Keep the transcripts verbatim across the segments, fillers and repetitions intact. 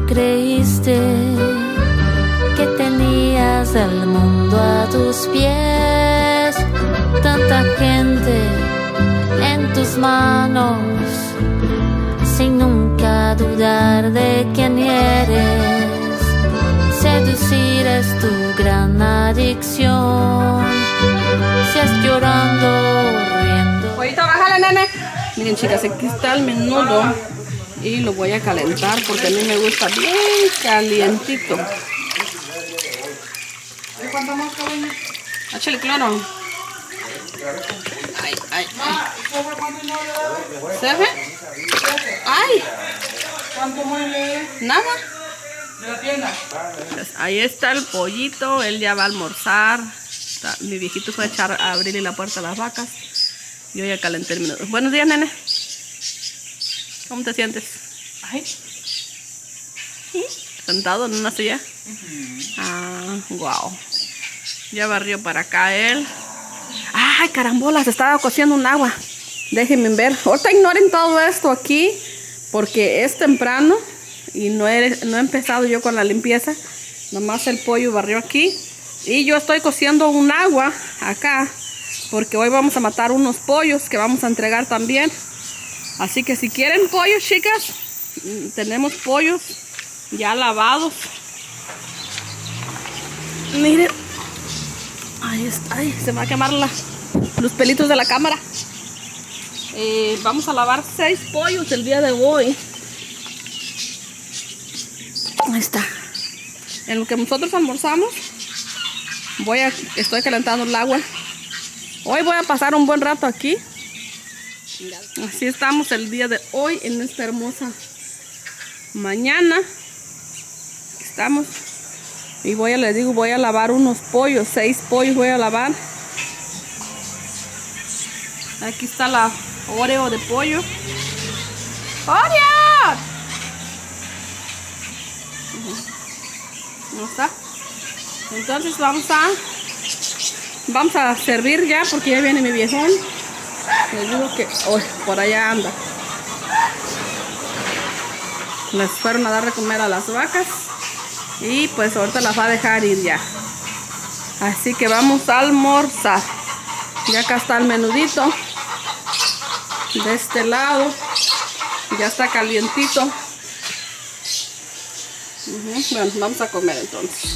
creíste que tenías el mundo a tus pies, tanta gente en tus manos, sin nunca dudar de quién eres. Seducir es tu gran adicción, si es llorando, riendo. Pollito, bájale, nene. Miren, chicas, aquí está el menudo y lo voy a calentar porque a mí me gusta bien calientito. ¿Cuánto más, cariño? Échale cloro. Ay, ay, ay. ¿Serve? Ay. ¿Cuánto muele? Nada. ¿De la tienda? Pues ahí está el pollito, él ya va a almorzar. Está, mi viejito fue a echar a abrirle la puerta a las vacas. Yo ya calenté el menudo. Buenos días, nene. ¿Cómo te sientes? Ay. ¿Sí? ¿Sentado en una silla? Uh-huh. Ah, wow. Ya barrió para acá él. Ay, carambolas, estaba cociendo un agua. Déjenme ver. Ahorita ignoren todo esto aquí porque es temprano y no he, no he empezado yo con la limpieza. Nomás el pollo barrió aquí. Y yo estoy cociendo un agua acá porque hoy vamos a matar unos pollos que vamos a entregar también. Así que si quieren pollos, chicas, tenemos pollos ya lavados. Miren. Ahí está. Ay, se me va a quemar la, los pelitos de la cámara. Eh, vamos a lavar seis pollos el día de hoy. Ahí está. En lo que nosotros almorzamos, voy a, estoy calentando el agua. Hoy voy a pasar un buen rato aquí. Así estamos el día de hoy en esta hermosa mañana. Estamos. Y voy a, les digo, voy a lavar unos pollos, seis pollos voy a lavar. Aquí está la Oreo de pollo. ¡Oreo! ¿No está? Entonces vamos a vamos a servir ya porque ya viene mi viejón. Les digo que oh, por allá anda. Les fueron a dar de comer a las vacas. Y pues ahorita las va a dejar ir ya. Así que vamos a almorzar. Ya acá está el menudito. De este lado. Ya está calientito. Uh-huh. Bueno, vamos a comer entonces.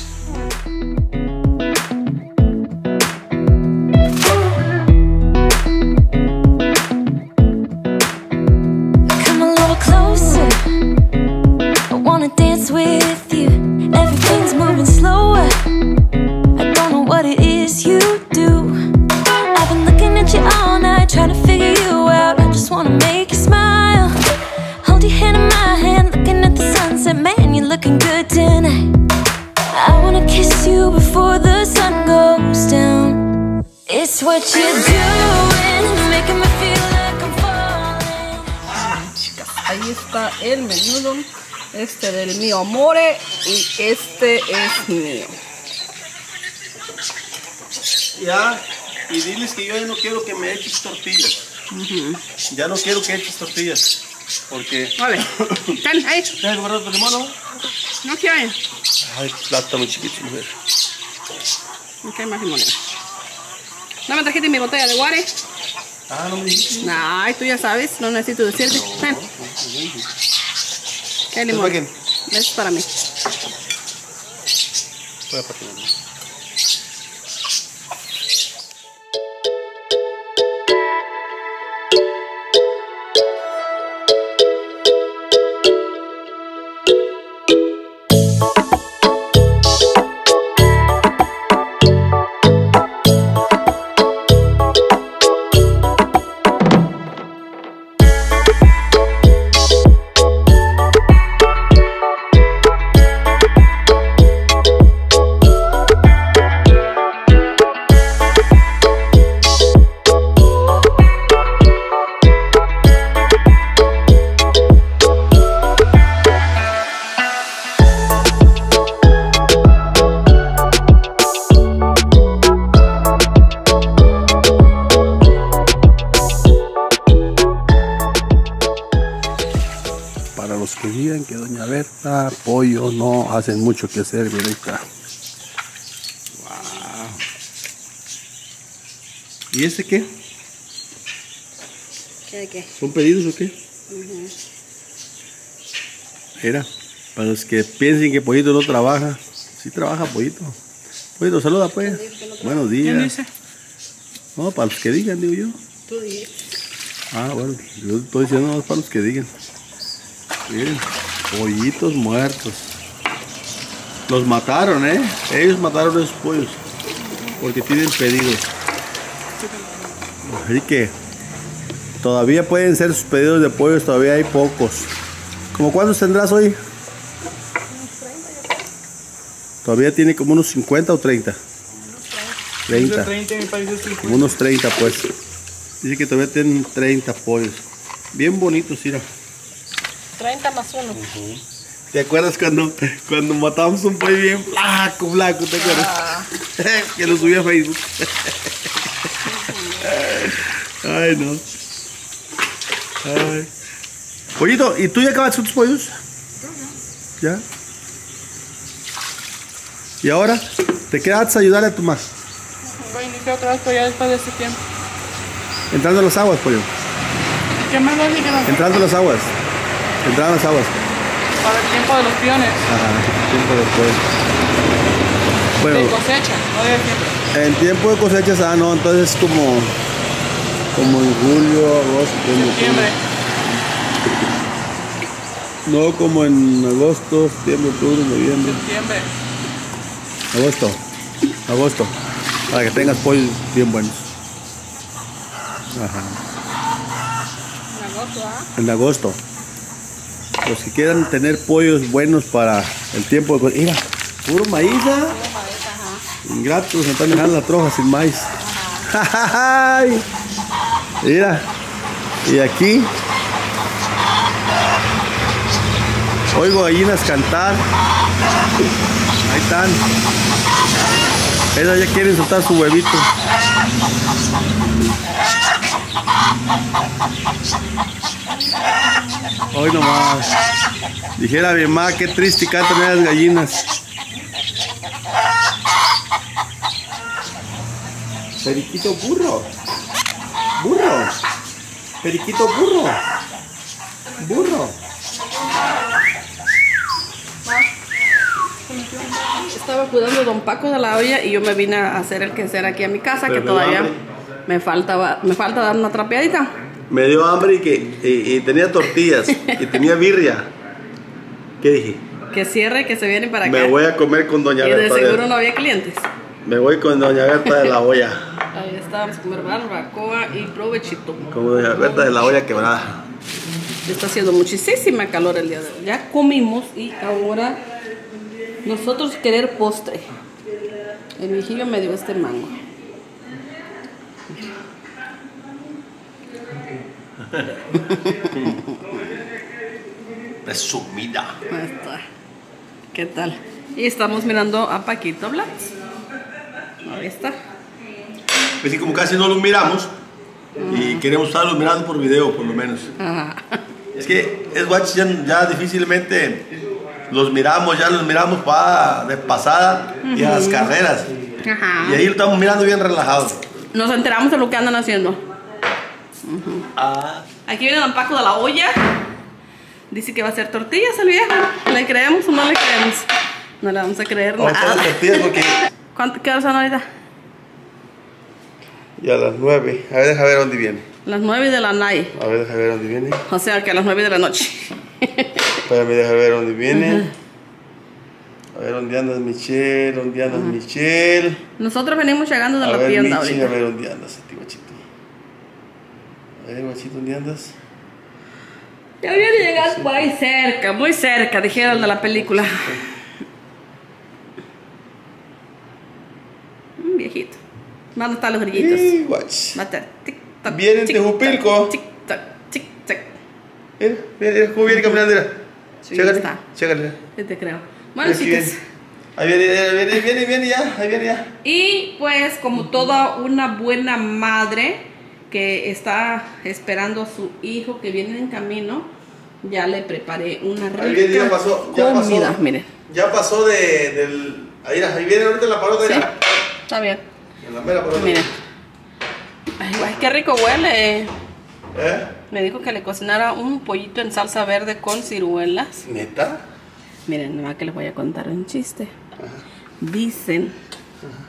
Come a little closer. I wanna dance with you. Everything's moving slower. I don't know what it is you do. I've been looking at you all night, trying to figure you out. I just wanna make you smile. Hold your hand in my hand, looking at the sunset. Man, you're looking good tonight. I wanna kiss you before the sun goes down. It's what you're doing, making me feel like I'm falling. Chicas, ahí está el menudo. Este del mío amore y este es mío. Ya, y diles que yo ya no quiero que me eches tortillas. Uh-huh. Ya no quiero que eches tortillas. Porque... Vale. Ten, ahí. ¿Tienes guardado tu limón, no? No quiero. Ay, plata muy chiquito, mujer. No quiero más limonera. ¿No me trajiste mi botella de guare? Ah, no me dijiste. Ay, tú ya sabes, no necesito decirte. Ten. ¿Qué limón? ¿Para quién? Eso es para mí. Voy a patinar. digan que doña Berta, pollo, no hacen mucho que hacer, mira, ahí está. Wow. ¿Y este qué? ¿Qué de qué? ¿Son pedidos o qué? Uh-huh. Mira, para los que piensen que Pollito no trabaja, sí trabaja Pollito. Pollito, saluda pues. Buenos días. ¿Quién dice? No, para los que digan, digo yo. Tú dices. Ah, bueno, yo estoy diciendo más para los que digan. Miren, pollitos muertos. Los mataron, ¿eh? Ellos mataron a esos pollos. Porque tienen pedidos. Así que todavía pueden ser sus pedidos de pollos, todavía hay pocos. ¿Cómo cuántos tendrás hoy? Todavía tiene como unos cincuenta o treinta. treinta. Como unos treinta pues. Dice que todavía tienen treinta pollos. Bien bonitos, mira. treinta más uno. Uh-huh. ¿Te acuerdas cuando, cuando matamos un pollo bien flaco, flaco? ¿Te acuerdas? Ah. Que lo subí a Facebook. Ay, no. Ay. Pollito, ¿y tú ya acabaste con tus pollos? Uh-huh. ¿Ya? ¿Y ahora? ¿Te quedas a ayudarle a tu mamá? Voy a iniciar otra vez, pero ya después de este tiempo. Entrando a las aguas, pollo. ¿Qué más lo dije? Entrando a las aguas. Entrando a las aguas. Para el tiempo de los piones. Ajá, tiempo después. Bueno, de cosecha, no de tiempo. En tiempo de cosechas, ah, no, entonces como, como en julio, agosto, septiembre. No, como en agosto, septiembre, octubre, noviembre. Septiembre. Agosto. Agosto. Para que tengas pollos bien buenos. Ajá. En agosto, ¿ah? En agosto. Los que quieran tener pollos buenos para el tiempo de... Mira, puro maíz, ¿ah? Puro maíz, ajá. Ingratos, se están dejando la troja sin maíz. Ajá. Mira. Y aquí oigo gallinas cantar. Ahí están. Ellas ya quieren soltar su huevito. Hoy nomás. Dijera mi mamá, qué triste cantan esas gallinas. Periquito burro. Burro. Periquito burro. Burro. Estaba cuidando a don Paco de la olla y yo me vine a hacer el quehacer aquí a mi casa. Pero que todavía me faltaba, me falta dar una trapeadita. Me dio hambre y que y, y tenía tortillas y tenía birria. ¿Qué dije? Que cierre y que se viene para acá. Me voy a comer con doña Berta. Y de seguro no había clientes. Me voy con doña Berta de la olla. Ahí está, vamos a comer barbacoa y provechito. Como doña Berta de la olla quebrada. Está haciendo muchísima calor el día de hoy. Ya comimos y ahora nosotros querer postre. El viejillo me dio este mango. Presumida. Ahí está. ¿Qué tal? Y estamos mirando a Paquito Blas. Ahí está. Pues sí, como casi no los miramos. Uh-huh. Y queremos estarlos mirando por video, por lo menos. Ajá. Es que es guach, ya, ya difícilmente los miramos, ya los miramos para de pasada. Uh-huh. Y a las carreras. Ajá. Y ahí lo estamos mirando bien relajados. Nos enteramos de lo que andan haciendo. Uh-huh. Ah. Aquí viene don Paco de la olla. Dice que va a hacer tortillas el viejo. ¿Le creemos o no le creemos? No le vamos a creer vamos nada. A hacer tortillas porque... ¿Cuánto, ¿Qué horas son ahorita? Y a las nueve. A ver, deja ver dónde viene. Las nueve de la night. A ver, deja ver dónde viene. O sea que a las nueve de la noche. Espérame, deja ver dónde viene. Uh-huh. A ver, ¿dónde andas, Michelle? ¿Dónde andas, uh-huh. Michelle? Nosotros venimos llegando de a la ver, tienda Michi, ahorita. A ver, ¿dónde andas, a ti, guachito? A ver, guachito, ¿dónde andas? Ya viene llegando por ahí cerca, muy cerca, dijeron de la película. Un viejito. Van a estar los grillitos. Sí, watch. Va a estar tic, tac, vienen de Jupilco. Tic, tac, tic, tac. Mira, mira, cómo viene caminando, mira. Sí, Chécale, está. chécale. Sí te creo. Bueno, chicas. Viene. Ahí viene, viene, viene, viene ya, ahí viene ya. Y pues, como toda una buena madre que está esperando a su hijo que viene en camino, ya le preparé una rica Ahí viene, ya pasó, ya comida, pasó, miren. Ya pasó de, del... Ahí, ahí viene ahorita la parota. Sí, ya. está bien. En la mera parota. Miren. Ay, ay, qué rico huele. ¿Eh? Me dijo que le cocinara un pollito en salsa verde con ciruelas. ¿Neta? Miren, nomás que les voy a contar un chiste. Ajá. Dicen. Ajá.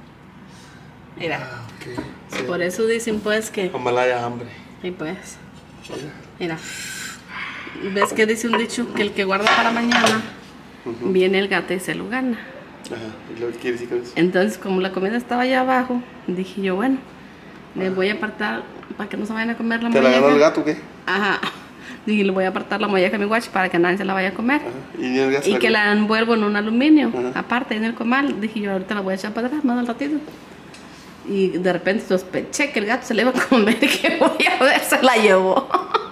Mira. Ah, okay. Sí. Por eso dicen pues que... Ojalá haya hambre. Y pues. Mira. ¿Ves que dice un dicho? Que el que guarda para mañana, uh-huh. viene el gato y se lo gana. Ajá. ¿Y lo que quiere decir con eso? Entonces, como la comida estaba allá abajo, dije yo, bueno, le voy a apartar para que no se vayan a comer la molleja. ¿Te la ganó el gato o qué? Ajá. Dije, le voy a apartar la molleja a mi guachi para que nadie se la vaya a comer. Ajá. Y, el gato y que la envuelvo en un aluminio, ajá. aparte en el comal. Dije yo, ahorita la voy a echar para atrás, más al ratito. Y de repente sospeché que el gato se le iba a comer y que voy a ver, se la llevó.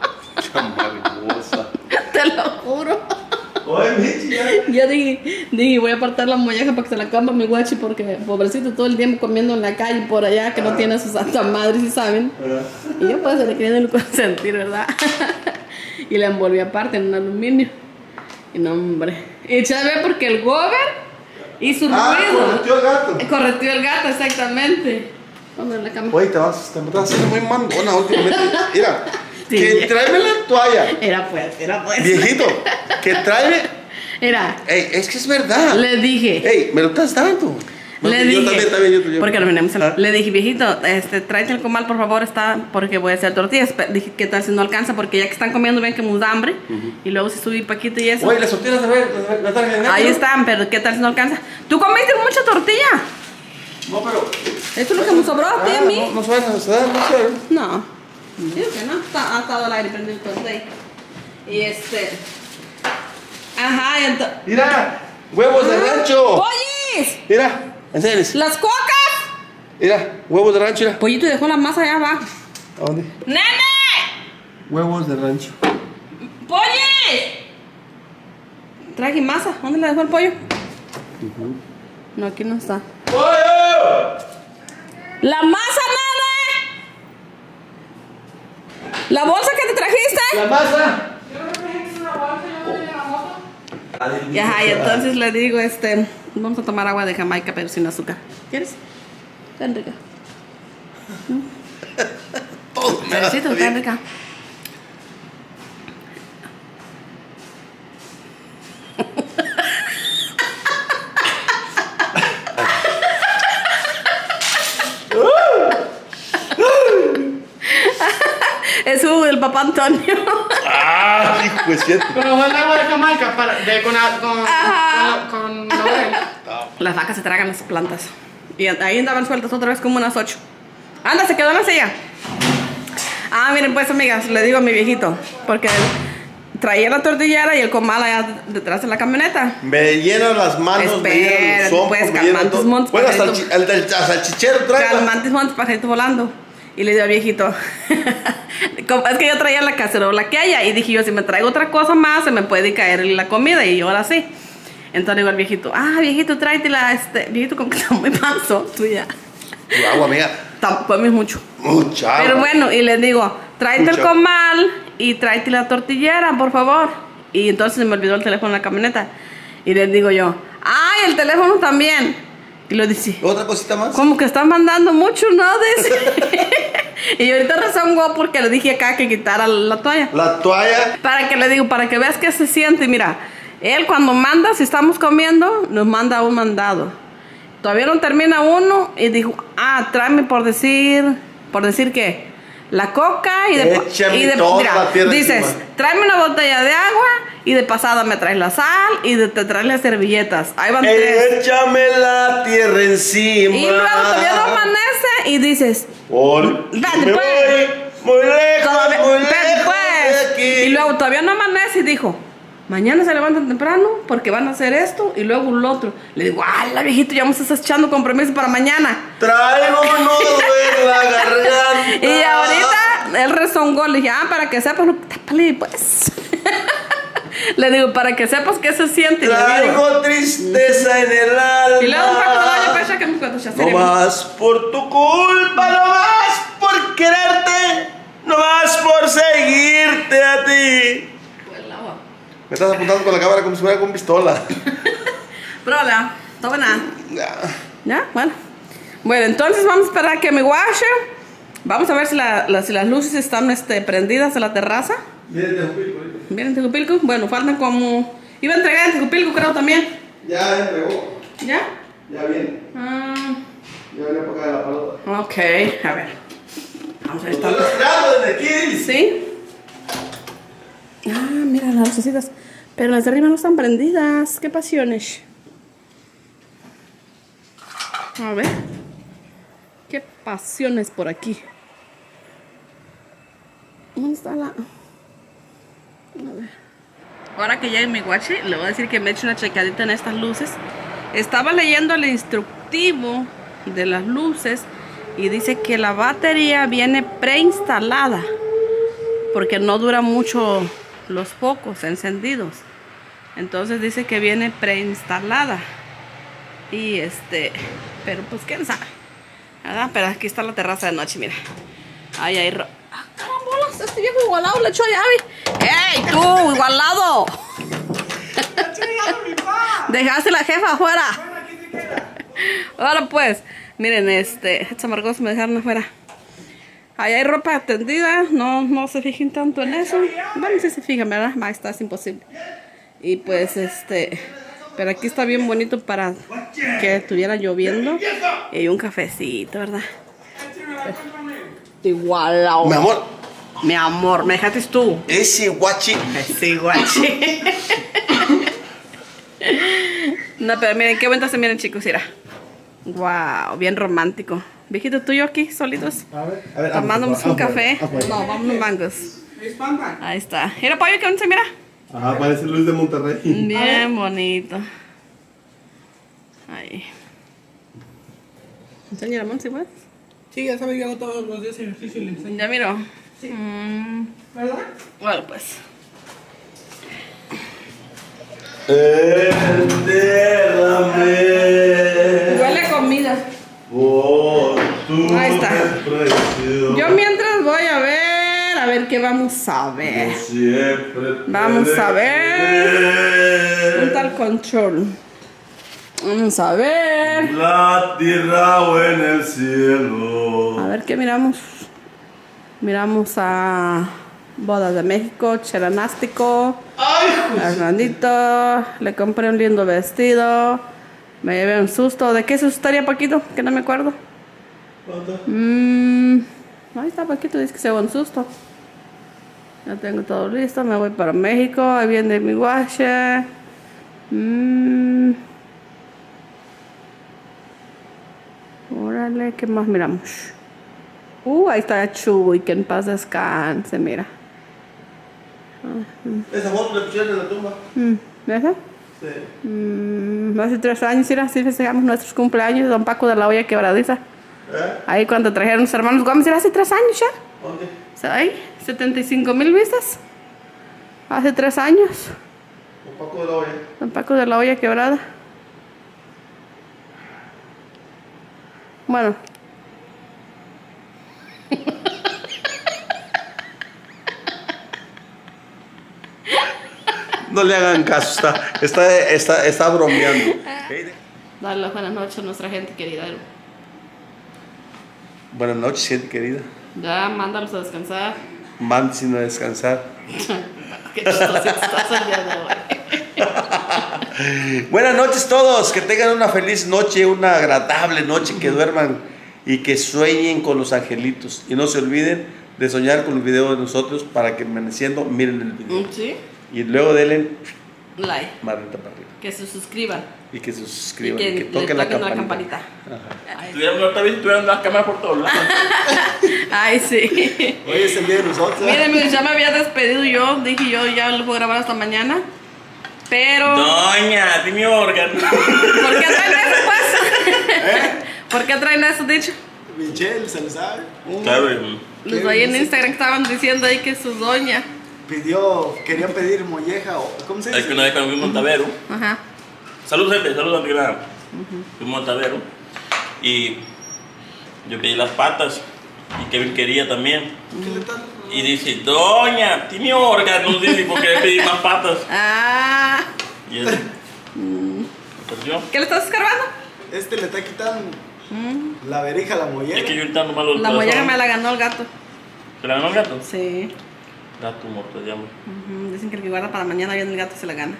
Chamargosa. Te lo juro. Oye, Michi, ya. Yo dije, dije, voy a apartar la molleja para que se la coma mi guachi porque pobrecito todo el tiempo comiendo en la calle por allá que ah. no tiene a su santa madre, si saben. Ah. Y yo pues se le quería consentir, ¿verdad? Y la envolví aparte en un aluminio. Y no, hombre. Y ya ve porque el gober hizo ah, ruido. Correteó el gato. Correteó el gato, exactamente. Vamos en la cama. Oye, te vas, te estás haciendo muy mandona últimamente. Mira. Sí, que tráeme la toalla. Era pues, era pues. Viejito, que tráeme. Era. Ey, es que es verdad. Le dije. Ey, me lo estás dando. Le yo dije. También, también, yo, yo. Porque lo venimos. ¿Ah? Le dije, viejito, este, tráete el comal, por favor, está, porque voy a hacer tortillas. Dije, ¿qué tal si no alcanza? Porque ya que están comiendo, ven que me da hambre. Uh-huh. Y luego si subí paquito y eso. Oye, las tortillas de ver, las están ahí están, pero ¿qué tal si no alcanza? ¿Tú comiste mucha tortilla? No, pero. Esto es lo que me sobró a ti y a mí. No, no suena, no suena, no suena. No. Digo que no, está, ha estado al aire prendido todo ahí. Y este. Ajá, y entonces. Mira, huevos de rancho. ¡Pollis! Mira, enséñales. ¡Las cocas! Mira, huevos de rancho, mira. Pollito dejó la masa allá abajo. ¿A dónde? ¡Nene! Huevos de rancho. ¡Pollis! Traje masa. ¿Dónde le dejó el pollo? Uh-huh. No, aquí no está. ¡Pollo! ¡La masa, nene! ¿La bolsa que te trajiste? La masa. Y ajá, y entonces le digo, este, vamos a tomar agua de Jamaica pero sin azúcar. ¿Quieres? Tan rica. Necesito, tan rica. Es Hugo, el papá Antonio. Ah, hijo, es cierto. Pero fue el agua de Jamaica para, de, con, con, con, con, con las vacas se tragan las plantas. Y ahí andaban sueltas otra vez como unas ocho. Anda, se quedó en la silla. Ah, miren pues, amigas, le digo a mi viejito, porque traía la tortillera y el comal allá detrás de la camioneta. Me llenan las manos, espera, me llenan los hombros, pues, me llenan calmantes todo. montes, Bueno, hasta pajarito, el, el, el, hasta el chichero trae. Calmantes montes, pajarito volando. Y le digo al viejito, es que yo traía la cacerola que haya. Y dije yo, si me traigo otra cosa más, se me puede caer la comida. Y yo ahora sí. Entonces le digo al viejito, ah, viejito, tráetela, este, viejito, como que está muy panzo, tú ya. Agua, amiga. Comes mucho. Mucha agua. Pero bueno, y le digo, tráete Mucha. el comal y tráete la tortillera, por favor. Y entonces se me olvidó el teléfono en la camioneta. Y le digo yo, ay, el teléfono también. Y lo dice, ¿otra cosita más? como que están mandando mucho, ¿no? Dice. Y ahorita rezongó porque le dije acá que quitara la toalla. La toalla. Para que le digo, para que veas que se siente. Mira, él cuando manda, si estamos comiendo, nos manda un mandado. Todavía no termina uno y dijo, ah, tráeme por decir, por decir qué, la coca y de, Échame y de toda mira, la tierra dices, encima. Tráeme una botella de agua y de pasada me traes la sal y de, te traes las servilletas. Ahí van tres. Échame la tierra encima. Y luego todavía no amanece y dices, Por vete, me pues. voy muy lejos, Todavía, muy vete, lejos pues. de aquí. Y luego todavía no amanece y dijo, mañana se levantan temprano porque van a hacer esto y luego lo otro. Le digo, ala, viejito, ya me estás echando compromiso para mañana. Traigo un nudo en la garganta. Y ahorita él rezongó, le dije, ah, para que sepas, tápale, pues. Le digo, para que sepas qué se siente. Traigo tristeza en el alma. Y luego un poco de doña Pecha que me cuento ya No más por tu culpa, no más por quererte, no más por seguirte a ti. Me estás apuntando con la cámara como si fuera con pistola. Pruébala. Está buena. Ya. ¿Ya? Bueno. Bueno, entonces vamos a esperar que me washe. Vamos a ver si, la, la, si las luces están este, prendidas en la terraza. Miren Tejupilco. Miren Tejupilco. Bueno, faltan como... Iba a entregar en Tejupilco, creo, también. Ya entregó. ¿Ya? Ya viene. Ah, Ya viene para acá de la palota. ok, a ver. Vamos a ver. Estoy esperando desde aquí. ¿Sí? Ah, mira las lucecitas. Pero las de arriba no están prendidas. Qué pasiones. A ver. Qué pasiones por aquí. ¿Dónde está la...? A ver. Ahora que ya en mi guache, le voy a decir que me he hecho una checadita en estas luces. Estaba leyendo el instructivo de las luces y dice que la batería viene preinstalada porque no dura mucho los focos encendidos. Entonces dice que viene preinstalada. Y este, pero pues quién sabe, ¿verdad? Pero aquí está la terraza de noche, mira. Ahí hay ro... ¡Ah, carambolas! Este viejo igualado le echó llave. ¡Ey, tú, igualado! Dejaste la jefa afuera. Ahora pues, miren, este, estos amargos me dejaron afuera. Ahí hay ropa tendida, no, no se fijen tanto en eso. Bueno, si se fijan, ¿verdad? Va, está, es imposible. Y pues, este, pero aquí está bien bonito para que estuviera lloviendo. Y hay un cafecito, ¿verdad? Igual. Mi amor. Mi amor, me dejaste tú. Ese guachi. Sí, guachi. No, pero miren, qué bonitos se miren, chicos, mira. Wow, bien romántico. Viejito tuyo aquí, solitos. A ver, a ver. Tomándonos un afuera, café. afuera. No, vamos a mangos. Ahí está. Mira, pollo, que se mira. Ajá, parece Luis de Monterrey. Bien bonito. Ahí. Enseña la mano, si puedes. Sí, ya sabe, yo hago todos los días ejercicio y le enseño. Ya miro. Sí. Mm. ¿Verdad? Bueno, pues. Enterrame. Huele comida. Por tu Ahí está. desprecio. Yo mientras voy a ver, a ver qué vamos a ver. Yo siempre te Vamos a ver. dejaré. Un tal control. Vamos a ver. La tierra o en el cielo. A ver qué miramos. Miramos a Bodas de México, Chelanástico. A Hernandito. Le compré un lindo vestido. Me llevé un susto. ¿De qué se asustaría, Paquito? Que no me acuerdo. ¿Cuánto? Mm, ahí está, Paquito. Dice que se va un susto. Ya tengo todo listo. Me voy para México. Ahí viene mi guache. Mmm. Órale, ¿qué más miramos? Uh, ahí está Chuy, que en paz descanse, mira. Esa foto le pusieron en la tumba. Mm, ¿ves? Sí. Mm, hace tres años, mira, así festejamos nuestros cumpleaños de Don Paco de la Olla Quebradiza. ¿Eh? Ahí cuando trajeron los hermanos Gómez, era hace tres años ya. ¿Dónde? O sea, ahí, setenta y cinco mil vistas. Hace tres años. Un Paco de la olla. Don Paco de la Olla Quebrada. Bueno. No le hagan caso, está, está, está, está bromeando. Dale las buenas noches a nuestra gente querida. Buenas noches, gente querida. Ya, mándalos a descansar. Mándense a descansar. Qué chistoso estás el día de hoy. Buenas noches todos, que tengan una feliz noche, una agradable noche, que duerman y que sueñen con los angelitos. Y no se olviden de soñar con el video de nosotros para que amaneciendo miren el video. ¿Sí? Y luego denle Like. manita para arriba. Que se suscriban. Y que se suscriban Y y que que, le toquen la toquen la campanita. campanita. Ajá. Tuvieron otra vez, tuvieron las cámaras por todos lados. Ay, sí. Hoy es el día de nosotros. Miren, miren, ya me había despedido yo. Dije yo, ya lo puedo grabar hasta mañana. Pero... Doña, dime órgano. ¿Por qué traen eso, pues? ¿Por qué traen eso, dicho? Michelle, ¿se lo sabe? Claro, Los ahí en Instagram estaban diciendo ahí que su doña. Pidió, querían pedir molleja o... ¿Cómo se es dice? que una vez cuando fuimos a Montavero, Ajá. saludos gente, saludos Antigrana. Fuimos a Montavero y yo pedí las patas y Kevin quería también. ¿Qué le tal? Y dice, doña, tiene órganos, dice, porque le pedí más patas. Ah. Y eso. Mm. ¿Perdió? ¿Qué le estás escarbando? Este le está quitando Mm. la verija, la mollera. Es que yo ahorita nomás lo La mollera me la ganó el gato. ¿Se la ganó el gato? Sí. Gato muerto, llamo. Uh-huh. Dicen que el que guarda para mañana viene el gato se la gana.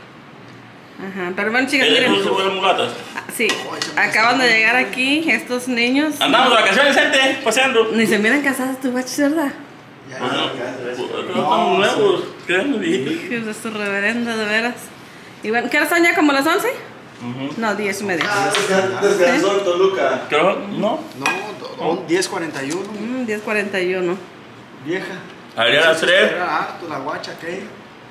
Ajá, pero bueno, chicas, ¿Ellos miren. no se vuelven gatas? Ah, sí, acaban de llegar aquí estos niños. Andamos de vacaciones, gente, paseando. Ni se miran casados tus guachos, ¿verdad? Ya, Pues no, ya, ya, pues ya. no están nuevos, créanme bien. Hijos de su reverenda, de veras. Y bueno, ¿qué hora son ya? ¿Como las once? Ujú. No, diez y media. Ah, descansó el Toluca. Creo, ¿no? No, do- diez cuarenta y uno. Mm, diez cuarenta y uno. Vieja. Salí a las tres. Era harto la guacha que.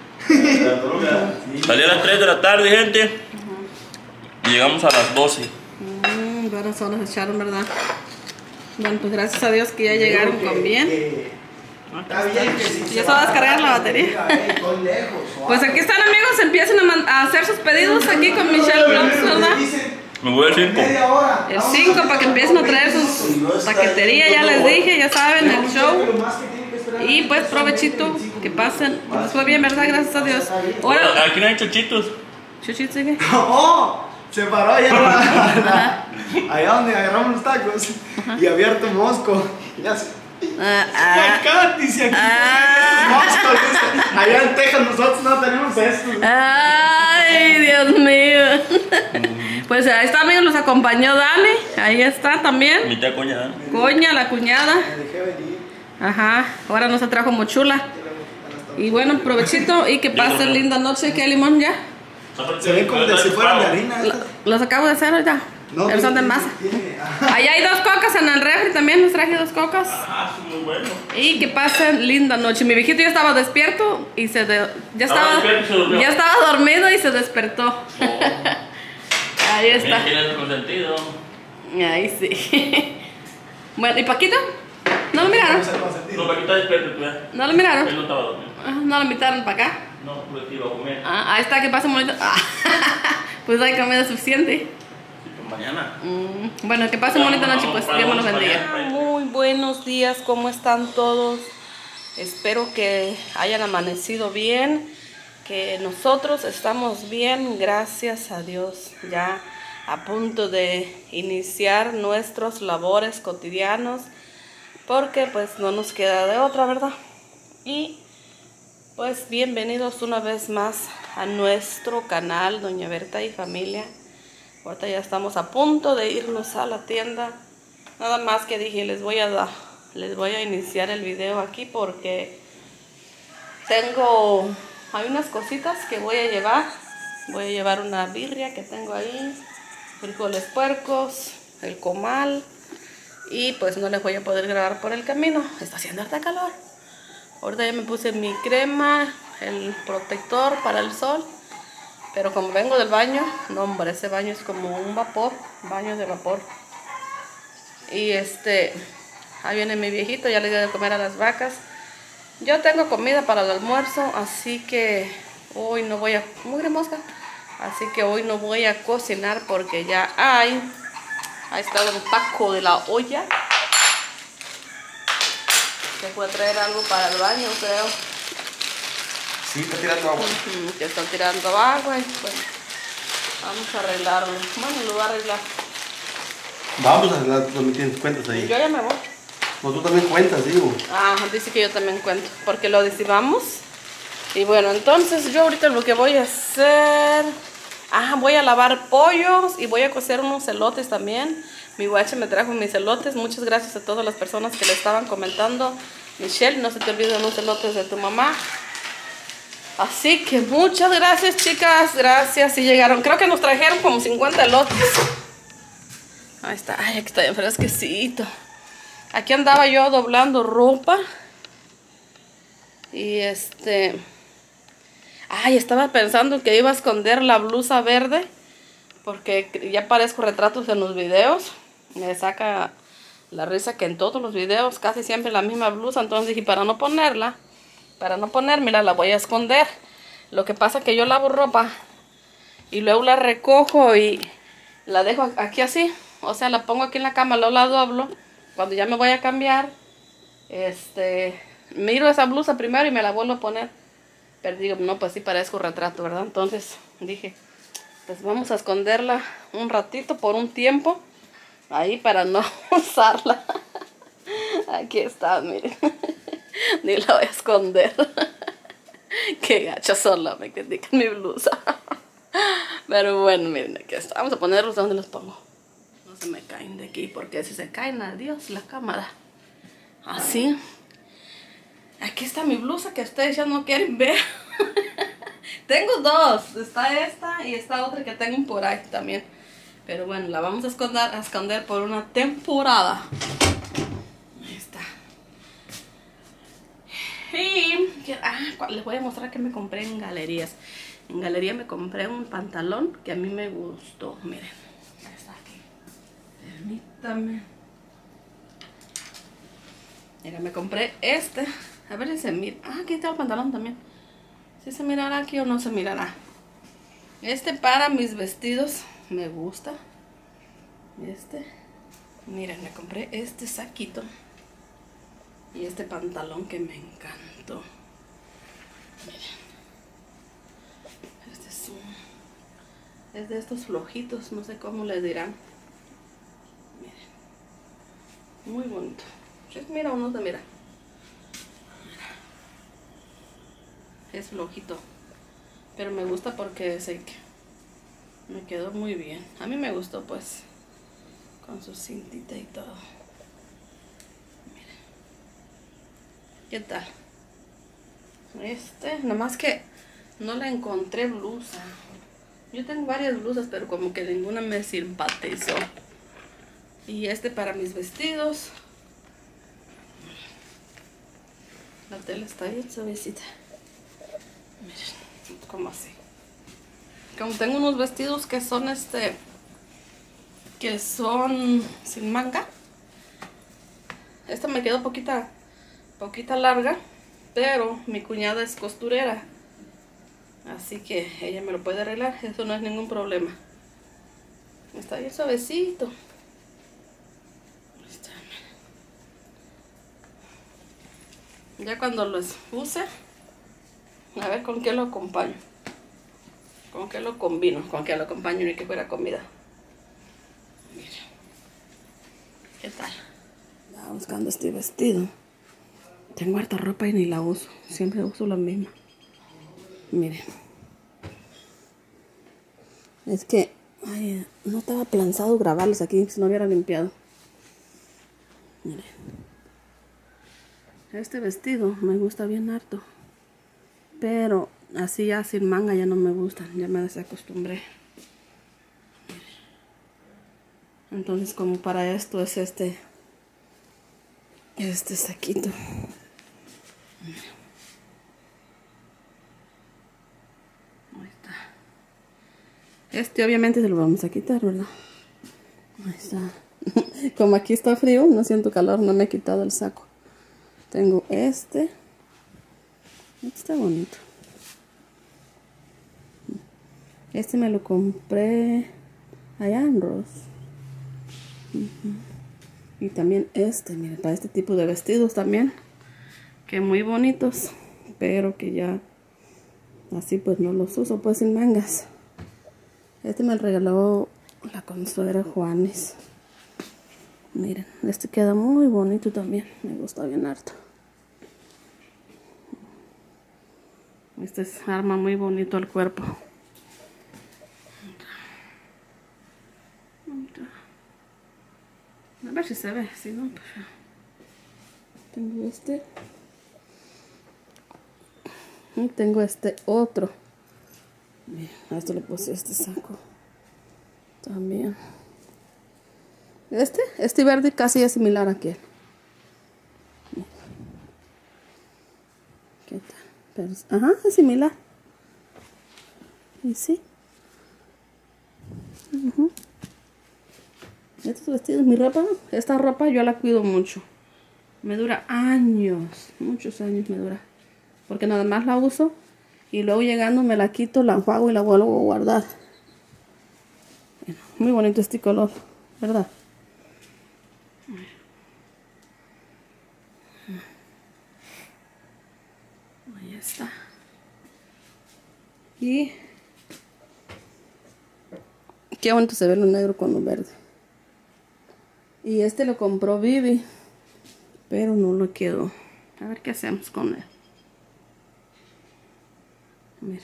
Salí a las tres de la tarde, gente. Y llegamos a las doce. Mm, buenas horas echaron, ¿verdad? Bueno, pues gracias a Dios que ya llegaron con bien. Está bien que si Ya se va a descargar la batería. Estoy lejos. Pues aquí están, amigos, empiecen a, man- a hacer sus pedidos aquí con Michelle Vlogs, ¿verdad? Me voy al cinco. Media hora. El cinco para que empiecen a traer sus paquetería, ya les dije, ya saben, el show. Y pues provechito, que pasen. Les fue bien, ¿verdad? Gracias a Dios. Ahora, Aquí no hay chuchitos. Chuchito, sigue. ¡Oh! Se paró allá, la- la- allá donde agarramos los tacos y abierto mosco. Ya se. Ah, ah, Acá dice aquí. Ah. Moscos, dice. Allá en Texas nosotros no tenemos esto. ay, Dios mío. Pues ahí está, amigos, los acompañó Dani. Ahí está también. Mi tía cuñada. Coña, la cuñada. Me dejé venir. Ajá, ahora nos trajo mochula. Y bueno, provechito y que pasen linda noche. ¿Qué limón ya? Se ven como de si fueran de harina. Lo- estas. Los acabo de hacer ahorita. No, Pero son de tiene- masa. tiene- ajá. Allá hay dos cocas en el refri también, les traje dos cocas. Ah, sí, muy bueno. Y que pasen linda noche. Mi viejito ya estaba despierto y se de- ya Estaba estaba despierto y se durmió. ya estaba dormido y se despertó. Ahí está. Mira, tiene su consentido. Ahí sí. Bueno, ¿y Paquito? ¿No lo miraron? No, para que está despierto, tú ya. ¿No lo miraron? Él no estaba dormido. Ah, ¿no lo invitaron para acá? No, pues iba a comer. Ah, ahí está, que pase bonito. Ah, pues hay comida suficiente. Sí, pues mañana. Mm, bueno, que pasen bonita noche, pues Dios me los bendiga. Muy buenos días, ¿cómo están todos? Espero que hayan amanecido bien, que nosotros estamos bien, gracias a Dios, ya a punto de iniciar nuestros labores cotidianos, porque pues no nos queda de otra, ¿verdad? Y pues bienvenidos una vez más a nuestro canal Doña Berta y Familia. Ahorita ya estamos a punto de irnos a la tienda. Nada más que dije, les voy a dar, les voy a iniciar el video aquí porque tengo, hay unas cositas que voy a llevar. Voy a llevar una birria que tengo ahí, frijoles puercos, el comal, y pues no les voy a poder grabar por el camino. Está haciendo harta calor. Ahorita ya me puse mi crema, el protector para el sol. Pero como vengo del baño, no hombre, ese baño es como un vapor, baño de vapor. Y este, ahí viene mi viejito, ya le dio de comer a las vacas. Yo tengo comida para el almuerzo, así que hoy no voy a, muy mosca, así que hoy no voy a cocinar porque ya hay, ahí está un taco de la olla. Se puede traer algo para el baño, creo. Sí, está tirando agua. Ujú, que están tirando agua y pues vamos a arreglarlo. Bueno, lo voy a arreglar. Vamos a arreglar, tú también tienes cuentas ahí. Yo ya me voy. No, tú también cuentas, digo. Ah, dice que yo también cuento, porque lo decidimos. Y bueno, entonces yo ahorita lo que voy a hacer... Ah, voy a lavar pollos y voy a cocer unos elotes también. Mi guache me trajo mis elotes. Muchas gracias a todas las personas que le estaban comentando. Michelle, no se te olviden los elotes de tu mamá. Así que muchas gracias, chicas. Gracias. Y llegaron, creo que nos trajeron como cincuenta elotes. Ahí está. Ay, aquí está bien fresquecito. Aquí andaba yo doblando ropa. Y este... Ay, estaba pensando que iba a esconder la blusa verde. Porque ya parezco retratos en los videos. Me saca la risa que en todos los videos casi siempre la misma blusa. Entonces dije, para no ponerla, para no ponérmela, la voy a esconder. Lo que pasa es que yo lavo ropa y luego la recojo y la dejo aquí así. O sea, la pongo aquí en la cama, luego la doblo. Cuando ya me voy a cambiar, este, miro esa blusa primero y me la vuelvo a poner. Pero digo, no, pues sí parezco retrato, ¿verdad? Entonces dije, pues vamos a esconderla un ratito por un tiempo. Ahí para no usarla. Aquí está, miren. Ni la voy a esconder. Qué gacha sola me critican mi blusa. Pero bueno, miren, aquí está. Vamos a ponerlos donde los pongo. No se me caen de aquí, porque si se caen, adiós la cámara. Así. Aquí está mi blusa que ustedes ya no quieren ver. Tengo dos. Está esta y esta otra que tengo por ahí también. Pero bueno, la vamos a esconder, a esconder por una temporada. Ahí está. Y ah, les voy a mostrar que me compré en galerías. En galería me compré un pantalón que a mí me gustó. Miren, está aquí. Permítame. Mira, me compré este. A ver si se mira. Ah, aquí está el pantalón también. Si se mirará aquí o no se mirará. Este para mis vestidos me gusta. Este. Miren, me compré este saquito. Y este pantalón que me encantó. Miren. Este es un... Es de estos flojitos, no sé cómo le dirán. Miren. Muy bonito. Mira o no se mira. Es flojito, pero me gusta porque sé que me quedó muy bien. A mí me gustó, pues, con su cintita y todo. Miren. ¿Qué tal? Este, nomás que no le encontré blusa. Yo tengo varias blusas, pero como que ninguna me simpatizó. Y este para mis vestidos. La tela está bien suavecita. Miren, como así. Como tengo unos vestidos que son este, que son sin manga. Esta me quedó poquita, poquita larga, pero mi cuñada es costurera, así que ella me lo puede arreglar. Eso no es ningún problema. Está bien suavecito. Está. Ya cuando los use, a ver con qué lo acompaño. Con qué lo combino. Con qué lo acompaño ni que fuera comida. Mira. ¿Qué tal? Estaba buscando este vestido. Tengo harta ropa y ni la uso. Siempre uso la misma. Miren. Es que ay, no estaba planzado grabarlos aquí si no hubiera limpiado. Miren. Este vestido me gusta bien harto. Pero así ya sin manga ya no me gustan. Ya me desacostumbré. Entonces como para esto es este. Este saquito. Ahí está. Este obviamente se lo vamos a quitar, ¿verdad? Ahí está. Como aquí está frío, no siento calor, no me he quitado el saco. Tengo este. Este está bonito. Este me lo compré allá en Ross. Uh-huh. Y también este, miren, para este tipo de vestidos también. Que muy bonitos. Pero que ya así pues no los uso pues sin mangas. Este me regaló la consuera Juanes. Miren, este queda muy bonito también. Me gusta bien harto. Este es, arma muy bonito el cuerpo. A ver si se ve, si no, pues ya. Tengo este. Y tengo este otro. Miren, a esto le puse este saco. También. Este, este verde casi es similar a aquel. ¿Qué tal? Pero, ajá, es similar. Y sí. Uh-huh. Estos vestidos, mi ropa, esta ropa yo la cuido mucho. Me dura años, muchos años me dura. Porque nada más la uso y luego llegando me la quito, la enjuago y la vuelvo a guardar. Muy bonito este color, ¿verdad? está. Y qué bonito se ve lo negro con lo verde. Y este lo compró Vivi, pero no lo quedó. A ver qué hacemos con él. Miren.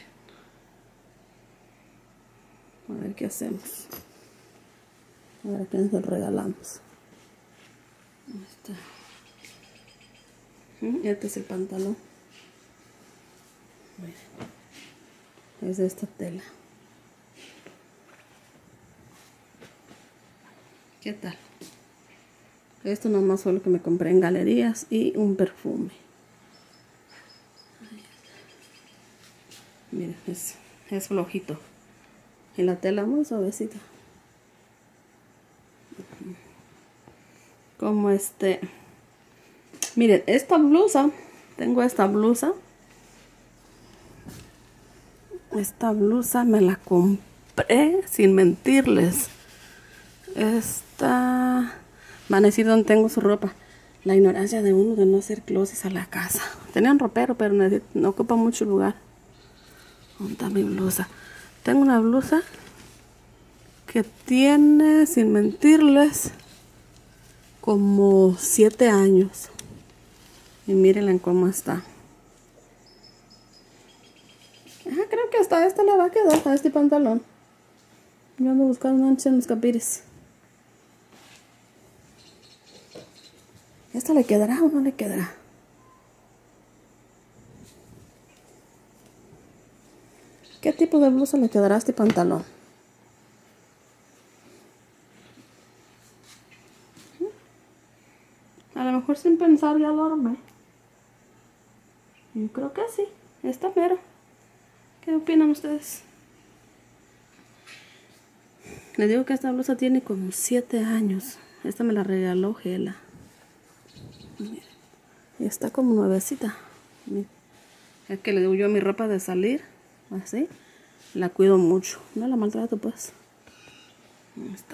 A ver qué hacemos. A ver a quién se lo regalamos. Ahí está. Este es el pantalón. Miren. Es de esta tela. ¿Qué tal? Esto nomás fue lo que me compré en galerías y un perfume. Miren, es, es flojito. Y la tela muy suavecita. Como este. Miren, esta blusa. Tengo esta blusa. Esta blusa me la compré sin mentirles. Esta... Van a decir dónde tengo su ropa. La ignorancia de uno de no hacer closets a la casa. Tenía un ropero, pero no, no ocupa mucho lugar. ¿Dónde está mi blusa? Tengo una blusa que tiene, sin mentirles, como siete años. Y mírenla en cómo está. Ajá, creo que hasta esta le va a quedar a este pantalón. Yo ando buscando un ancho en los capires. ¿Esta le quedará o no le quedará? ¿Qué tipo de blusa le quedará a este pantalón? A lo mejor sin pensar ya lo armé. Yo creo que sí. Está mero. ¿Qué opinan ustedes? Les digo que esta blusa tiene como siete años. Esta me la regaló Gela. Miren, y está como nuevecita. Miren. Es que le digo yo a mi ropa de salir, así, la cuido mucho. No la maltrato, pues. Ahí está.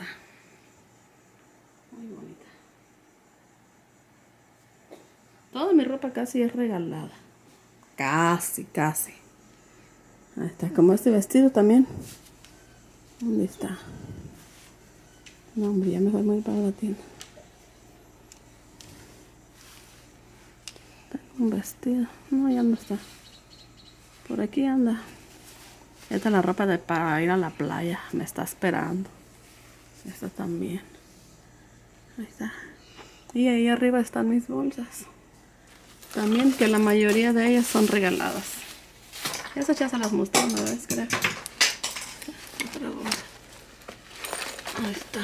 Muy bonita. Toda mi ropa casi es regalada. Casi, casi. Ahí está, como este vestido también. ¿Dónde está? No, hombre, ya mejor me voy para la tienda. Un vestido, no, ya no está. Por aquí anda. Esta es la ropa de para ir a la playa. Me está esperando. Esta también. Ahí está. Y ahí arriba están mis bolsas. También que la mayoría de ellas son regaladas. Esas ya se las mostré una vez, creo. Otra bolsa. Ahí está.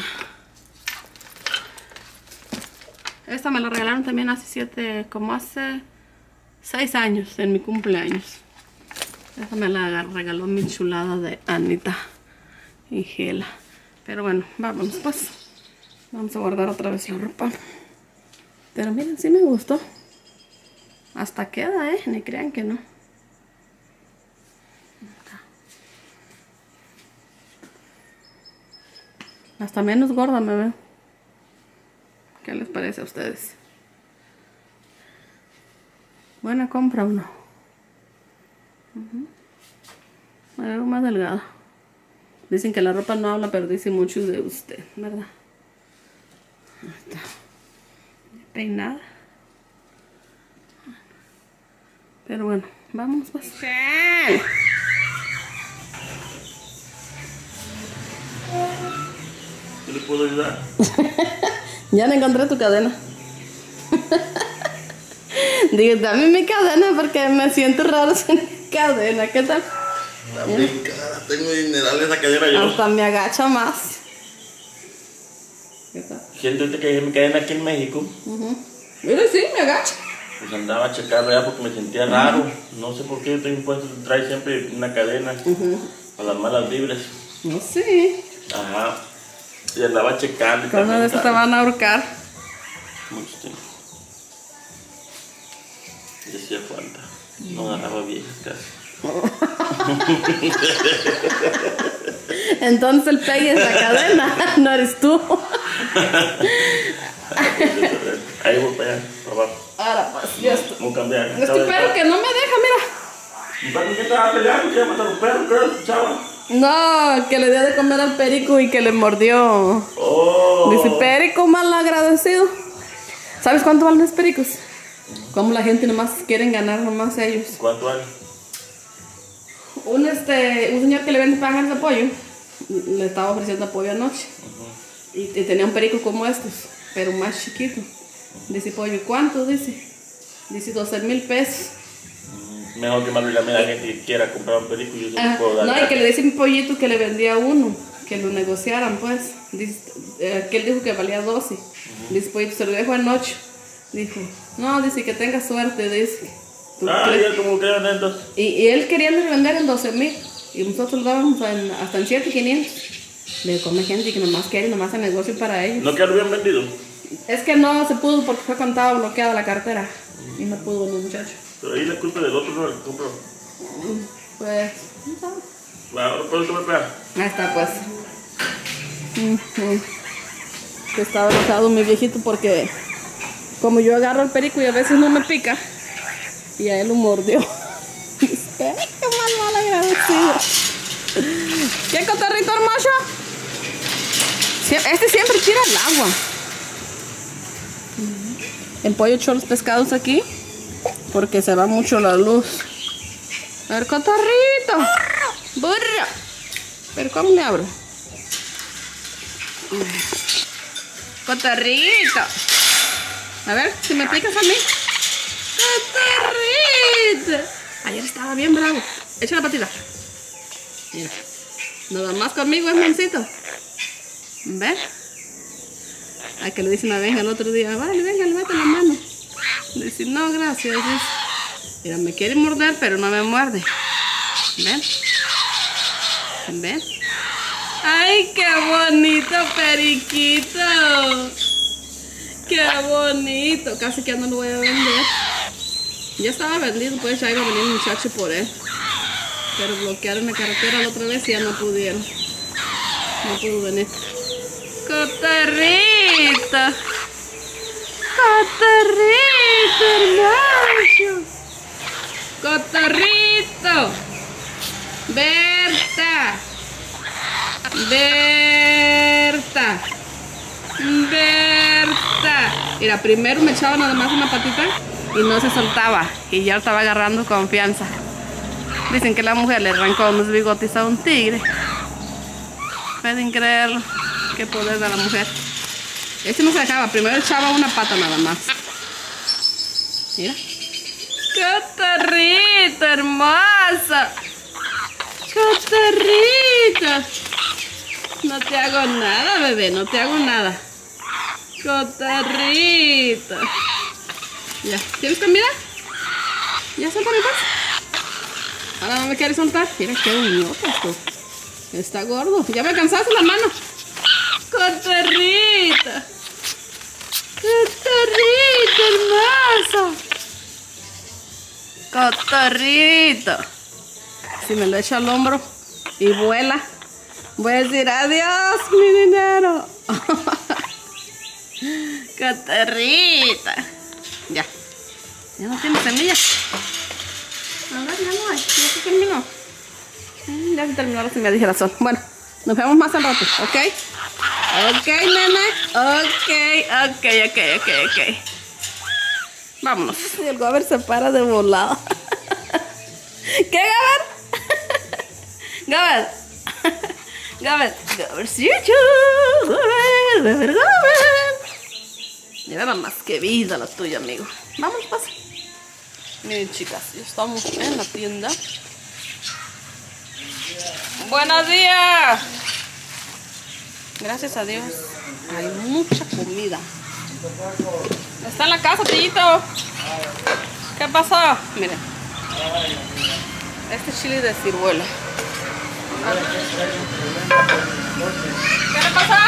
Esta me la regalaron también hace siete, como hace seis años, en mi cumpleaños. Esta me la regaló mi chulada de Anita y Gela. Pero bueno, vámonos pues. Vamos a guardar otra vez la ropa. Pero miren, sí me gustó. Hasta queda, eh, ni crean que no. Hasta menos gorda me veo. ¿Qué les parece a ustedes? Buena compra o no. Uh-huh. Me veo más delgada. Dicen que la ropa no habla, pero dice mucho de usted, ¿verdad? Ahí está. Peinada. Pero bueno, vamos pues. ¿Qué le puedo ayudar? Ya no encontré tu cadena. Digo, dame mi cadena porque me siento raro sin cadena. ¿Qué tal? Está bien cara, tengo dineral esa cadena yo. Hasta me agacha más. ¿Qué tal? Siento que dejé mi cadena aquí en México. Uh-huh. Mira, sí, me agacha. Pues andaba a checarlo ya porque me sentía raro. Uh-huh. No sé por qué estoy impuesto a traer siempre una cadena. Uh-huh. Para las malas vibras. No sé. Ajá. Y andaba checando. Cuando de eso te van a ahorcar. Mucho tiempo. Y hacía falta. No agarraba viejas casi. Entonces el pegue es la cadena, no eres tú. Ahí voy para allá, para abajo. Ahora pues, ya estoy. Voy a cambiar. Es que espero que no me deja, mira. ¿Y para qué estaba peleando? ¿Qué matar a un perro? ¿Qué chava? No, que le dio de comer al perico y que le mordió. Oh. Dice, perico mal agradecido. ¿Sabes cuánto valen los pericos? Como la gente nomás quieren ganar nomás ellos. ¿Cuánto vale? Un, este, un señor que le vende panes de pollo le estaba ofreciendo apoyo anoche. Uh-huh. y, y tenía un perico como estos, pero más chiquito. Uh-huh. Dice, pollo, ¿cuánto? Dice, dice doce mil pesos. Uh-huh. Mejor que más bien la gente que quiera comprar un perico y yo se lo puedo dar. No, y que le dice un pollito que le vendía uno, que lo negociaran pues. Dice, eh, que él dijo que valía doce. Uh-huh. Dice, pollito, se lo dejo en ocho. Dijo, no, dice que tenga suerte, dice. Ah, ya como que entonces. Y, y él quería vender en doce mil y nosotros lo dábamos en, hasta en siete mil quinientos. Le come gente que nomás quiere, nomás el negocio para ellos. ¿No que lo habían vendido? Es que no se pudo porque fue contado bloqueada la cartera. Mm. Y no pudo venir, muchacho. Pero ahí la culpa del otro no el que compró. Pues, no sabe. Bueno, ahora por eso me pega. Ahí está, pues. Mm-hmm. Que estaba enojado mi viejito porque como yo agarro el perico y a veces no me pica. Y a él lo mordió. Dice, qué mal, mal agradecido. ¿Qué cotorrito hermoso? Este siempre tira el agua. El pollo echó los pescados aquí porque se va mucho la luz. A ver, cotorrito. Burro. Pero ¿cómo le abro? Cotorrito. A ver, si me picas a mí. ¡Cotorrito! Ayer estaba bien bravo. Echa la patita. Mira. Nada más conmigo es mansito. ¿Ven? A que le dice una vez el otro día, vale, venga, le mete la mano. Dice, no, gracias. Dice, mira, me quiere morder, pero no me muerde. ¿Ven? ¿Ven? ¡Ay, qué bonito periquito! ¡Qué bonito! Casi que ya no lo voy a vender. Ya estaba vendido, pues ya iba a venir un muchacho por él. Pero bloquearon la carretera la otra vez y ya no pudieron. No pudo venir. ¡Cotorrito! ¡Cotorrito, hermoso! ¡Cotorrito! ¡Berta! ¡Berta! ¡Berta! Mira, primero me echaba nada más una patita y no se soltaba. Y ya estaba agarrando confianza. Dicen que la mujer le arrancó unos bigotes a un tigre. Pueden creerlo. Qué poder de la mujer. Este no se dejaba. Primero echaba una pata nada más. Mira. ¡Cotorrito hermosa! ¡Cotorrito! No te hago nada, bebé. No te hago nada. ¡Cotorrito! Ya. ¿Tienes comida? ¿Ya suéltame pues? Ahora no me quieres soltar. Mira qué bonito esto. Está gordo. Ya me cansaste la mano. ¡Cotorrito! ¡Cotorrito hermoso! ¡Cotorrito! Si me lo echo al hombro y vuela, voy a decir adiós, mi dinero. ¡Cotorrito! Ya. Ya no tiene semillas. A ver, ya no hay. Ya se terminó. Ya se terminó la semilla, dije razón. Bueno, nos vemos más al rato, ¿ok? Ok, nena. Ok, ok, ok, ok, ok. Vámonos. Y el Gober se para de volado. ¿Qué, Gober? Gober. Gober. Gobercito. Gober, Gober, Gober. Mira nada más que vida la tuya, amigo. Vámonos, pasa. Miren, chicas, ya estamos en la tienda. Buenos días. Gracias a Dios hay mucha comida. Está en la casa, Tillito. ¿Qué pasó? Miren. Este chile de ciruela. ¿Qué le pasa?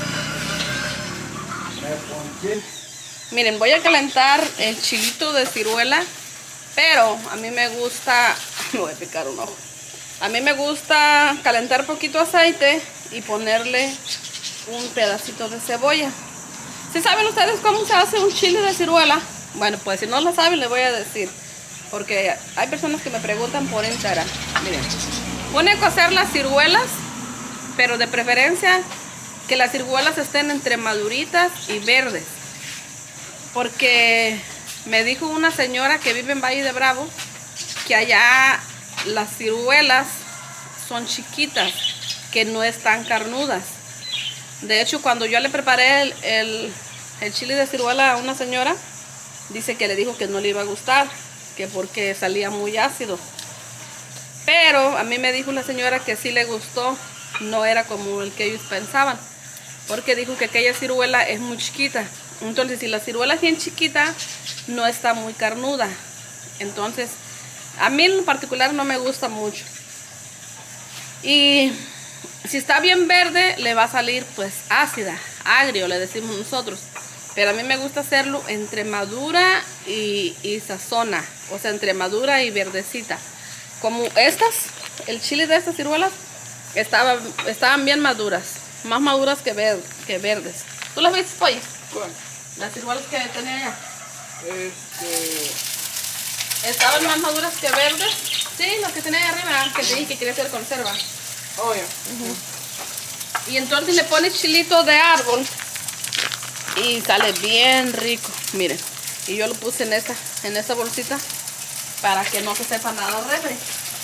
Miren, voy a calentar el chilito de ciruela. Pero a mí me gusta, me voy a picar un ojo. A mí me gusta calentar poquito aceite y ponerle un pedacito de cebolla. ¿Sí saben ustedes cómo se hace un chile de ciruela? Bueno, pues si no lo saben, les voy a decir. porque hay personas que me preguntan por Instagram. Miren, pone a cocer las ciruelas, pero de preferencia que las ciruelas estén entre maduritas y verdes, porque me dijo una señora que vive en Valle de Bravo que allá las ciruelas son chiquitas, que no están carnudas. De hecho, cuando yo le preparé el, el, el chile de ciruela a una señora, dice que le dijo que no le iba a gustar, que porque salía muy ácido. Pero a mí me dijo la señora que sí le gustó, no era como el que ellos pensaban, porque dijo que aquella ciruela es muy chiquita. Entonces, si la ciruela es bien chiquita, no está muy carnuda. Entonces, a mí en particular no me gusta mucho. Y si está bien verde, le va a salir pues ácida, agrio, le decimos nosotros. Pero a mí me gusta hacerlo entre madura y, y sazona. O sea, entre madura y verdecita. Como estas, el chile de estas ciruelas estaba, estaban bien maduras. Más maduras que, ver, que verdes. ¿Tú las viste, Pollo? ¿Cuál? Las ciruelas que tenía allá. Este... ¿Estaban más maduras que verdes? Sí, las que tenía allá arriba, que te dije que quería hacer conserva. Oh, ya. Uh-huh. Y entonces le pones chilito de árbol y sale bien rico. Miren, y yo lo puse en esta, en esta bolsita para que no se sepa nada refri.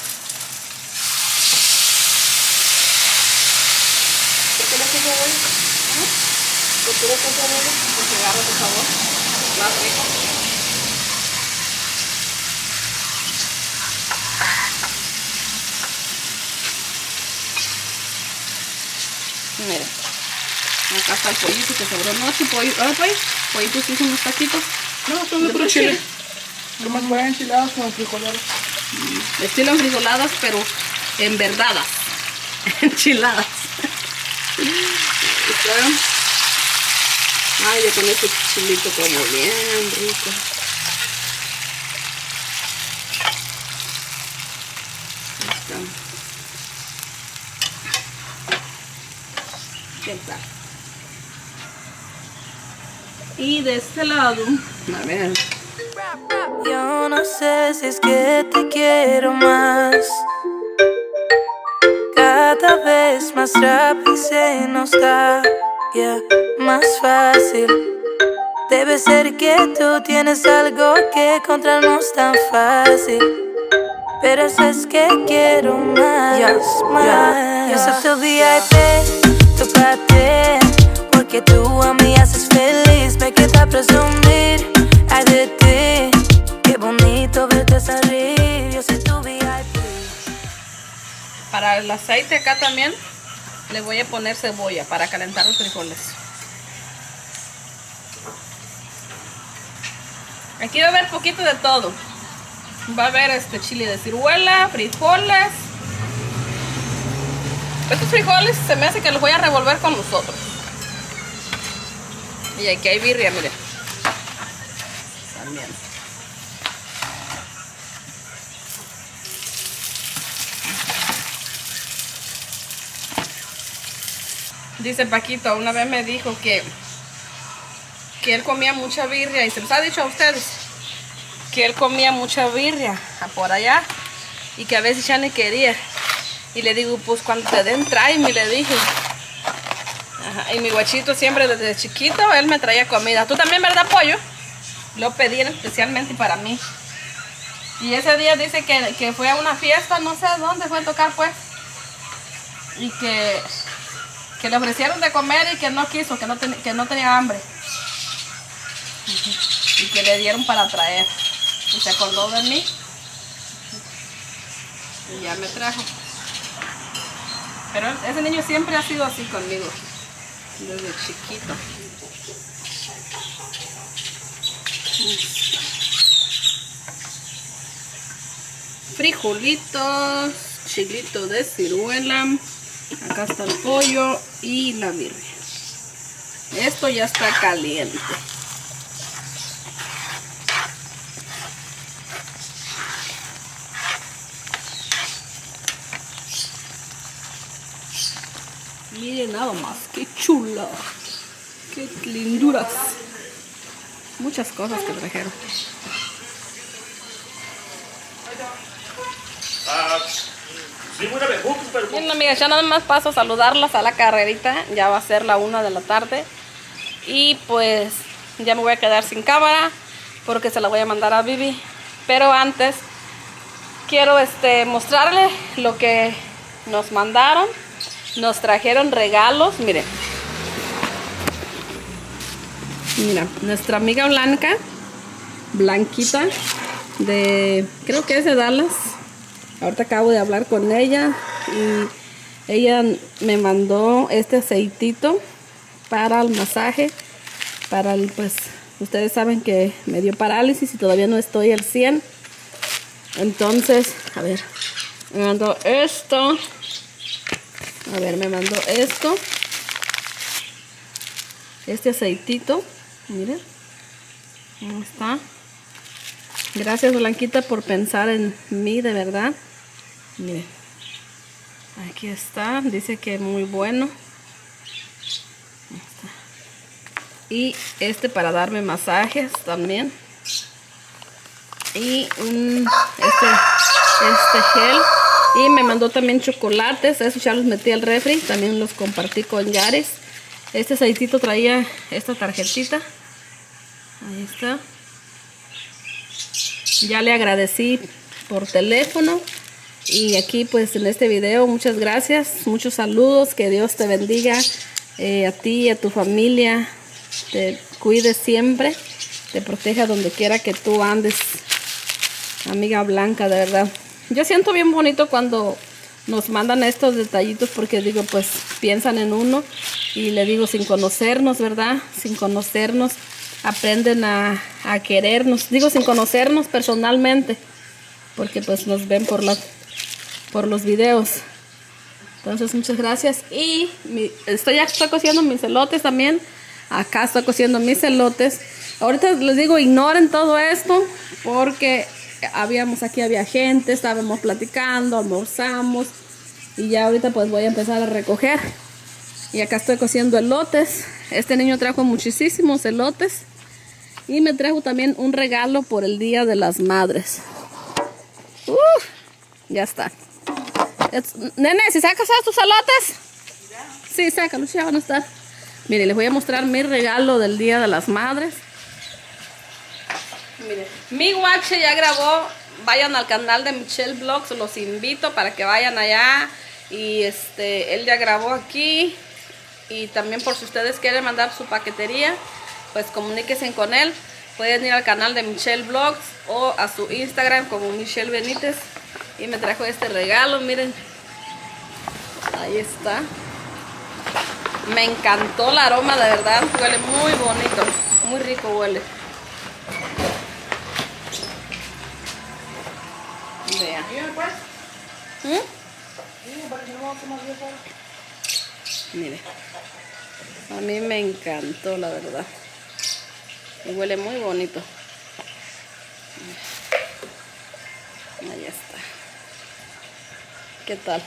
¿Por qué le puse cebolla? ¿Ah? ¿Por qué le puse cebolla? Porque agarra su sabor más rico. Miren, acá está el pollito que sobró noche, pollo, ¿ah, pollo? Pollito se hizo unos taquitos. No, son de puro chile. Nomás van enchiladas con frijoladas. Estilo frijoladas, pero enverdadas. Enchiladas. Ay, yo con este chilito como bien rico. Ahí está. ¿Qué tal? Y de este lado, a ver. Yo no sé si es que te quiero más. Cada vez más rápido se nos da, yeah, más fácil. Debe ser que tú tienes algo que encontrarnos tan fácil. Pero eso es que quiero más, yeah, más. Yeah. Yo soy tu V I P, tócate, porque tú a mí haces feliz. Me queda presumir, ay de ti, qué bonito verte salir. Yo soy tu V I P. Para el aceite acá también le voy a poner cebolla para calentar los frijoles. Aquí va a haber poquito de todo. Va a haber este chile de ciruela, frijoles. Estos frijoles se me hace que los voy a revolver con los otros. Y aquí hay birria, miren. También. Dice Paquito, una vez me dijo que que él comía mucha birria, y se los ha dicho a ustedes que él comía mucha birria por allá y que a veces ya ni quería. Y le digo, pues cuando te den, tráeme, le dije. Ajá, y mi guachito siempre desde chiquito, él me traía comida. ¿Tú también, verdad, pollo? Lo pedían especialmente para mí. Y ese día dice que, que fue a una fiesta, no sé dónde fue a tocar, pues. Y que, que le ofrecieron de comer y que no quiso, que no, ten, que no tenía hambre. Uh-huh. Y que le dieron para traer. Y se acordó de mí. Y ya me trajo. Pero ese niño siempre ha sido así conmigo. Desde chiquito. Frijolitos, chilito de ciruela. Acá está el pollo y la birria. Esto ya está caliente. Miren nada más, qué chula, qué linduras. Muchas cosas que trajeron. Bien, amigas, ya nada más paso a saludarlas a la carrerita. Ya va a ser la una de la tarde. Y pues ya me voy a quedar sin cámara porque se la voy a mandar a Bibi. Pero antes quiero este, mostrarles lo que nos mandaron. Nos trajeron regalos, miren. Mira, nuestra amiga Blanca, Blanquita, de, creo que es de Dallas. Ahorita acabo de hablar con ella y ella me mandó este aceitito para el masaje, para el, pues, ustedes saben que me dio parálisis y todavía no estoy al cien. Entonces, a ver, me mandó esto. A ver, me mandó esto. Este aceitito. Miren. Ahí está. Gracias, Blanquita, por pensar en mí, de verdad. Miren. Aquí está. Dice que es muy bueno. Ahí está. Y este para darme masajes también. Y un, este, este gel. Y me mandó también chocolates. Esos ya los metí al refri. También los compartí con Yaris. Este aceitito traía esta tarjetita. Ahí está. Ya le agradecí por teléfono. Y aquí pues en este video muchas gracias. Muchos saludos. Que Dios te bendiga. Eh, a ti y a tu familia. Te cuide siempre. Te proteja donde quiera que tú andes. Amiga Blanca, de verdad. Yo siento bien bonito cuando nos mandan estos detallitos porque digo, pues piensan en uno y le digo, sin conocernos, ¿verdad? Sin conocernos, aprenden a, a querernos. Digo, sin conocernos personalmente, porque pues nos ven por, la, por los videos. Entonces, muchas gracias. Y mi, estoy, ya estoy cociendo mis elotes también. Acá estoy cociendo mis elotes. Ahorita les digo, ignoren todo esto porque habíamos aquí, había gente, estábamos platicando, almorzamos y ya ahorita pues voy a empezar a recoger. Y acá estoy cociendo elotes. Este niño trajo muchísimos elotes y me trajo también un regalo por el Día de las Madres. Uh, ya está. Es, nene, ¿si sacas tus elotes? Sí, sácalos, ya van a estar. Mire, les voy a mostrar mi regalo del Día de las Madres. Miren, mi guache ya grabó. Vayan al canal de Michelle Vlogs, los invito para que vayan allá. Y este, él ya grabó aquí. Y también por si ustedes quieren mandar su paquetería, pues comuníquense con él. Pueden ir al canal de Michelle Vlogs o a su Instagram como Michelle Benítez. Y me trajo este regalo, miren. Ahí está. Me encantó el aroma, de verdad. Huele muy bonito, muy rico huele. Vean. ¿Mm? Mire, a mí me encantó, la verdad. Y huele muy bonito. Ahí está. ¿Qué tal?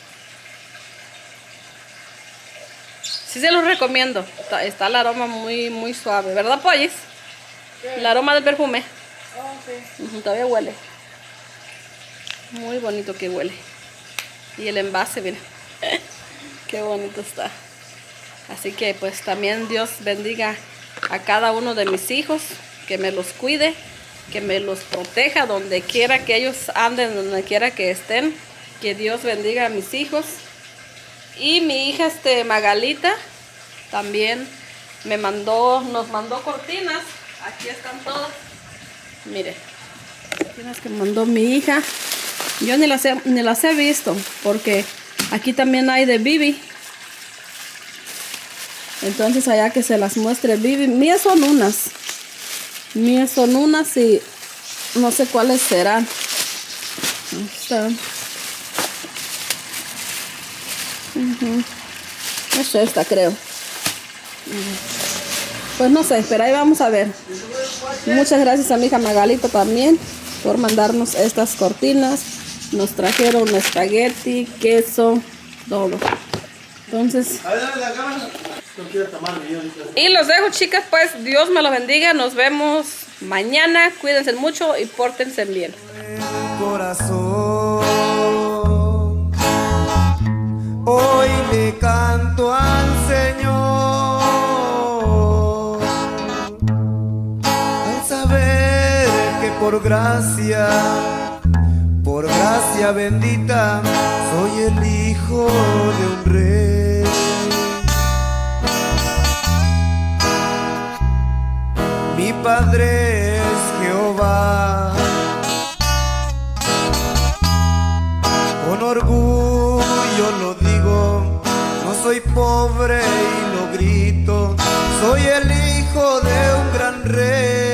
Sí se los recomiendo. Está, está el aroma muy, muy suave, ¿verdad, Pollis? Sí. El aroma del perfume. Oh, sí. Uh-huh, todavía huele. Muy bonito que huele. Y el envase, miren. Qué bonito está. Así que pues también Dios bendiga a cada uno de mis hijos. Que me los cuide. Que me los proteja donde quiera que ellos anden, donde quiera que estén. Que Dios bendiga a mis hijos. Y mi hija este Magalita también me mandó, nos mandó cortinas. Aquí están todas. Mire, cortinas que mandó mi hija. Yo ni las he, ni las he visto porque aquí también hay de Bibi. Entonces allá que se las muestre Bibi. Mías son unas. Mías son unas y no sé cuáles serán. Ahí están. Uh-huh. Es esta, creo. Pues no sé, pero ahí vamos a ver. Muchas gracias a mi hija Magalita también por mandarnos estas cortinas. Nos trajeron espagueti, queso, todo. Entonces, y los dejo, chicas, pues Dios me los bendiga. Nos vemos mañana. Cuídense mucho y pórtense bien. Corazón. Hoy le canto al Señor, al saber que por gracia, por gracia bendita, soy el hijo de un rey. Mi padre es Jehová, con orgullo lo digo, no soy pobre y lo grito, soy el hijo de un gran rey.